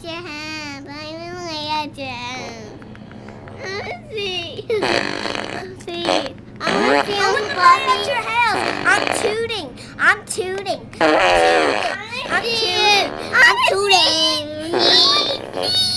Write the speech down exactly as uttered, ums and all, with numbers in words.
your hand. I really at your hand. Let's see. Let's see. I want to see Uncle Bobby. At your house. I'm tooting. I'm tooting. I'm tooting. I'm tooting. I'm tooting.